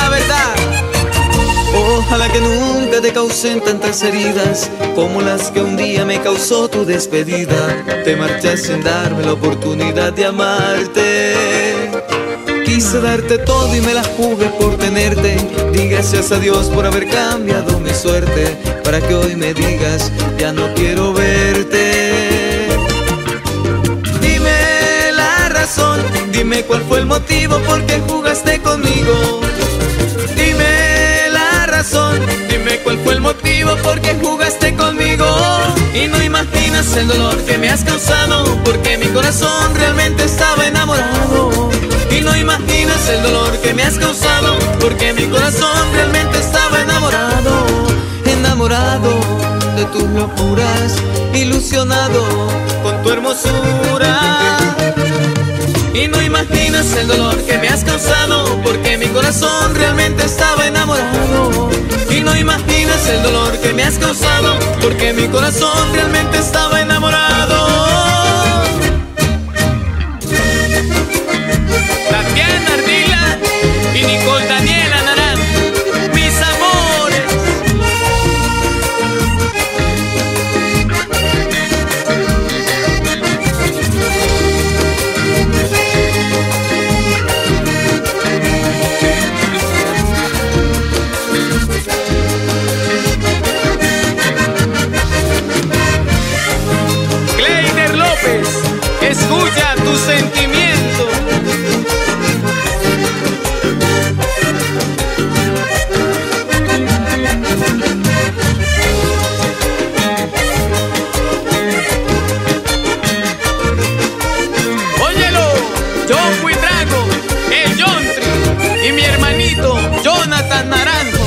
la verdad. Ojalá que nunca te causen tantas heridas como las que un día me causó tu despedida. Te marchas sin darme la oportunidad de amarte. Quise darte todo y me la jugué por tenerte. Di gracias a Dios por haber cambiado mi suerte, para que hoy me digas, ya no quiero verte. Dime la razón, dime cuál fue el motivo por qué jugaste conmigo. Dime la razón, dime cuál fue el motivo por qué jugaste conmigo. Y no imaginas el dolor que me has causado, porque mi corazón realmente estaba enamorado. Y no imaginas el dolor que me has causado, porque mi corazón realmente estaba enamorado. Enamorado de tus locuras, ilusionado con tu hermosura. Y no imaginas el dolor que me has causado, porque mi corazón realmente estaba enamorado. Y no imaginas el dolor que me has causado, porque mi corazón realmente estaba enamorado. Tatiana Ardila y Nicole Daniela Narán, mis amores. Kleiner López, escucha tu sentimiento. John Buitrago, el John Tri y mi hermanito Jonathan Naranjo.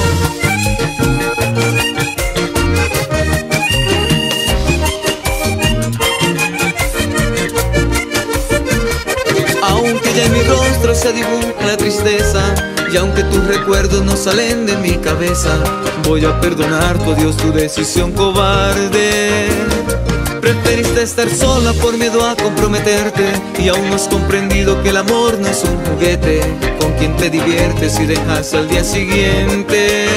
Aunque ya en mi rostro se dibuja la tristeza, y aunque tus recuerdos no salen de mi cabeza, voy a perdonar tu adiós, tu decisión cobarde. Preferiste estar sola por miedo a comprometerte, y aún no has comprendido que el amor no es un juguete con quien te diviertes y dejas al día siguiente.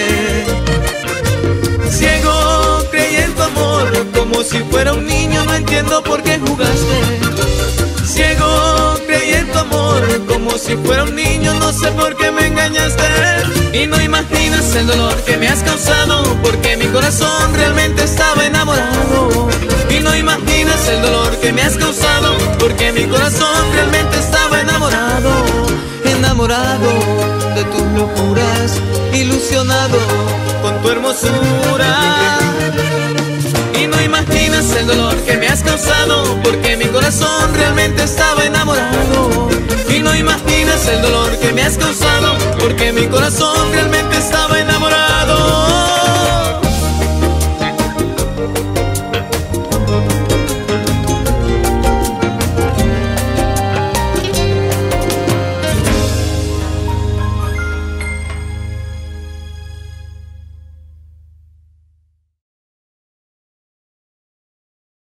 Ciego, creí en tu amor como si fuera un niño, no entiendo por qué jugaste. Ciego, creí en tu amor como si fuera un niño, no sé por qué me engañaste. Y no imaginas el dolor que me has causado, porque mi corazón realmente estaba enamorado. Y no imaginas el dolor que me has causado, porque mi corazón realmente estaba enamorado. Enamorado de tus locuras, ilusionado con tu hermosura. Y no imaginas el dolor que me has causado, porque mi corazón realmente estaba enamorado. Y no imaginas el dolor que me has causado, porque mi corazón realmente estaba